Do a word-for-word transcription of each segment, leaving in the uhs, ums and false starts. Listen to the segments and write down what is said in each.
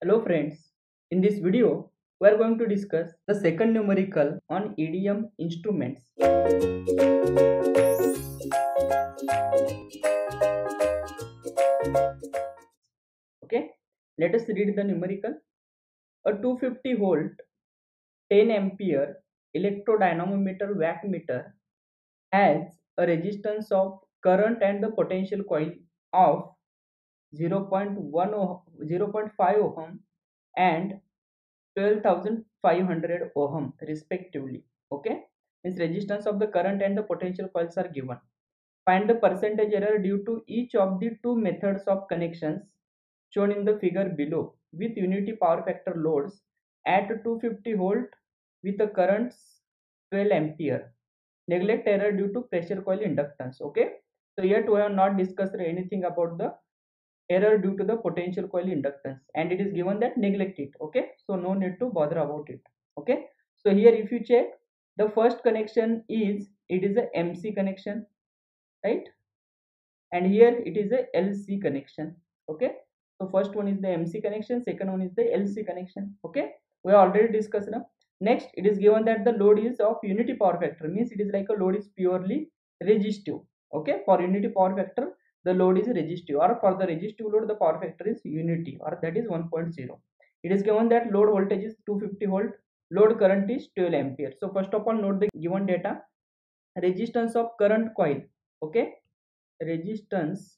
Hello friends, in this video we are going to discuss the second numerical on E D M instruments. Okay, let us read the numerical. A two hundred fifty volt ten ampere electrodynamometer wattmeter has a resistance of current and the potential coil of zero point one ohm, zero point five ohm and twelve thousand five hundred ohm respectively. Okay, means resistance of the current and the potential coils are given. Find the percentage error due to each of the two methods of connections shown in the figure below with unity power factor loads at two hundred fifty volt with the currents twelve ampere. Neglect error due to pressure coil inductance. Okay, so yet we have not discussed anything about the error due to the potential coil inductance, and it is given that neglect it. Okay, so no need to bother about it. Okay, so here if you check, the first connection is, it is a M C connection, right? And here it is a L C connection. Okay, so first one is the M C connection, second one is the L C connection. Okay, we already discussed now. Next, it is given that the load is of unity power factor, means it is like a load is purely resistive. Okay, for unity power factor the load is resistive, or for the resistive load the power factor is unity, or that is one point zero. It is given that load voltage is two hundred fifty volt, load current is twelve ampere. So first of all note the given data. Resistance of current coil. Okay, resistance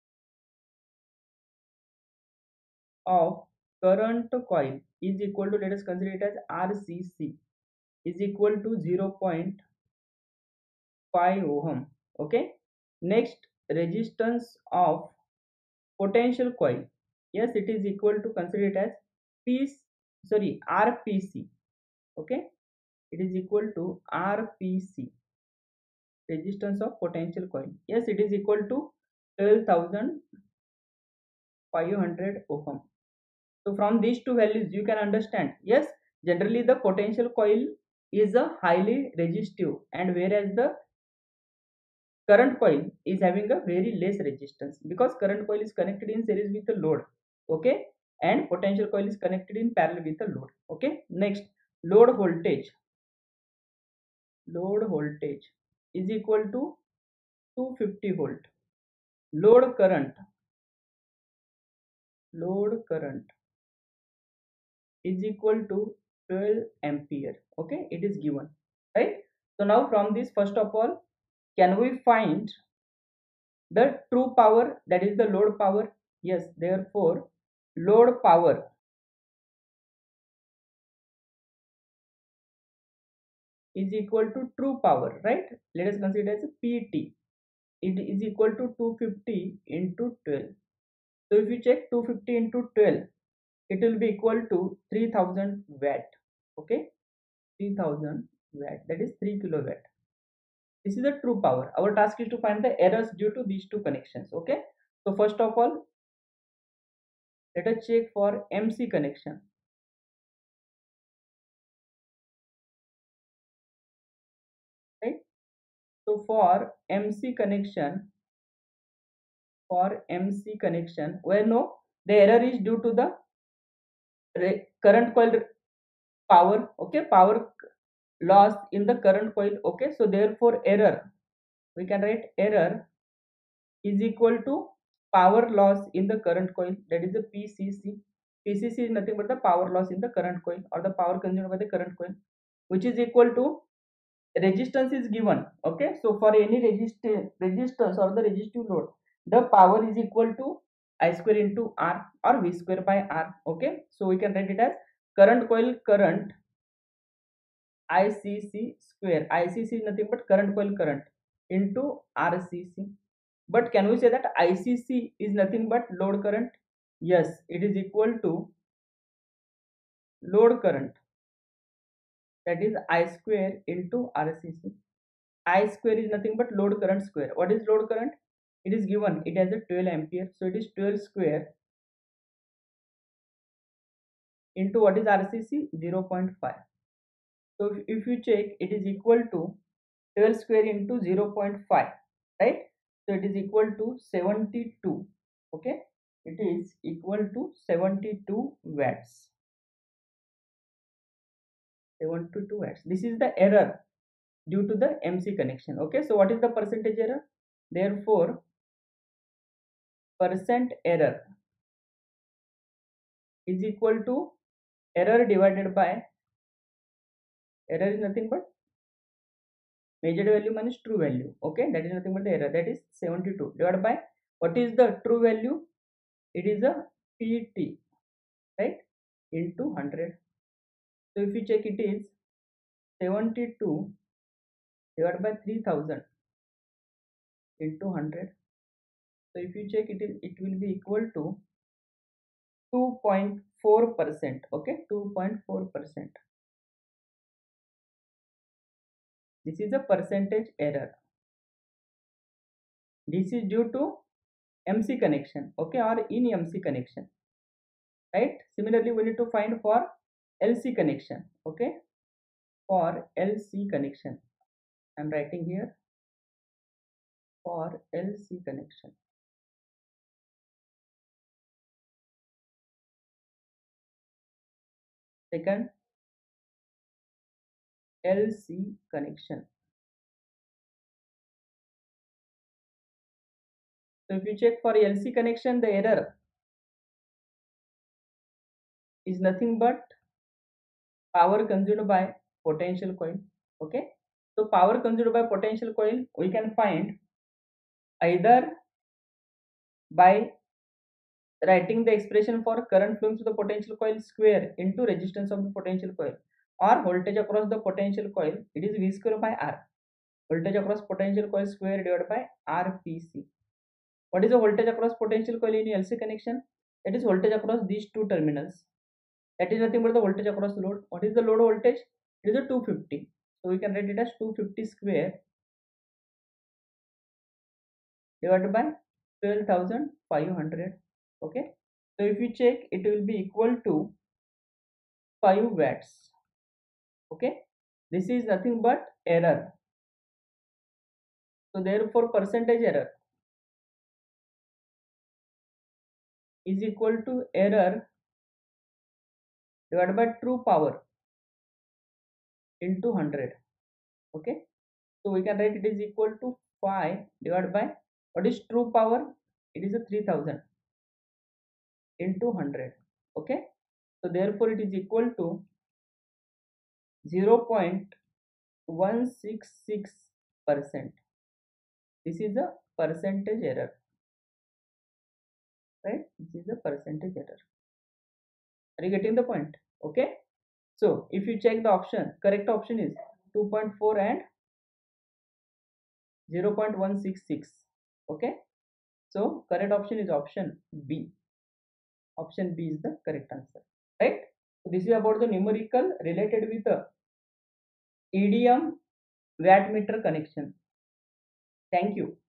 of current coil is equal to, let us consider it as R C C, is equal to zero point five ohm. Okay, next, resistance of potential coil, yes, it is equal to, consider it as P, sorry, R P C. Okay, it is equal to R P C, resistance of potential coil, yes, it is equal to twelve thousand five hundred ohm. So from these two values you can understand, yes, generally the potential coil is a highly resistive, and whereas the current coil is having a very less resistance, because current coil is connected in series with the load. Okay, and potential coil is connected in parallel with the load. Okay, next, load voltage. Load voltage is equal to two hundred fifty volt. Load current. Load current is equal to twelve ampere. Okay, it is given, right? So now from this, first of all, can we find the true power, that is the load power? Yes, therefore load power is equal to true power, right? Let us consider as Pt. It is equal to two hundred fifty into twelve. So if you check two hundred fifty into twelve, it will be equal to three thousand watt. Okay, three thousand watt, that is three kilowatt. This is the true power. Our task is to find the errors due to these two connections. Okay, so first of all, let us check for M C connection. Right, so for M C connection, for M C connection, where no, the error is due to the current coil power. Okay, power loss in the current coil. Okay, so therefore error, we can write error is equal to power loss in the current coil, that is the P C C. P C C is nothing but the power loss in the current coil, or the power consumed by the current coil, which is equal to, resistance is given. Okay, so for any resist resistance or the resistive load, the power is equal to I square into R, or V square by R. Okay, so we can write it as current coil current I C C square. I C C is nothing but current coil current into R C C. But can we say that I C C is nothing but load current? Yes, it is equal to load current, that is I square into R C C. I square is nothing but load current square. What is load current? It is given, it has a twelve ampere, so it is twelve square into, what is R C C? zero point five. So if, if you check, it is equal to twelve square into zero point five, right? So it is equal to seventy-two. Okay, it is equal to seventy-two watts. seventy-two watts. This is the error due to the M C connection. Okay, so what is the percentage error? Therefore, percent error is equal to error divided by, error is nothing but measured value minus true value. Okay, that is nothing but the error, that is seventy-two divided by, what is the true value? It is a P T, right, into one hundred. So if you check, it is seventy-two divided by three thousand into one hundred. So if you check, it is it will be equal to two point four percent. Okay, two point four percent. This is a percentage error. This is due to M C connection, okay, or in M C connection, right? Similarly, we need to find for L C connection. Okay, for L C connection, I'm writing here for L C connection. Second, L C connection. So if you check for L C connection, the error is nothing but power consumed by potential coil. Okay, so power consumed by potential coil we can find either by writing the expression for current flowing through the potential coil square into resistance of the potential coil, or voltage across the potential coil, it is V square by R. Voltage across potential coil square divided by R P C. What is the voltage across potential coil in L C connection? It is voltage across these two terminals. That is nothing but the voltage across the load. What is the load voltage? It is a two hundred fifty. So we can write it as two hundred fifty square divided by twelve thousand five hundred. Okay. So if you check, it will be equal to five watts. Okay. This is nothing but error. So therefore, percentage error is equal to error divided by true power into one hundred. Okay, so we can write it is equal to five divided by, what is true power? It is a three thousand into one hundred. Okay, so therefore it is equal to zero point one six six percent. This is a percentage error, right? This is a percentage error. Are you getting the point? Okay, so if you check the option, correct option is two point four and zero point one six six. Okay, so correct option is option B. Option B is the correct answer, right? So this is about the numerical related with the E D M wattmeter connection. Thank you.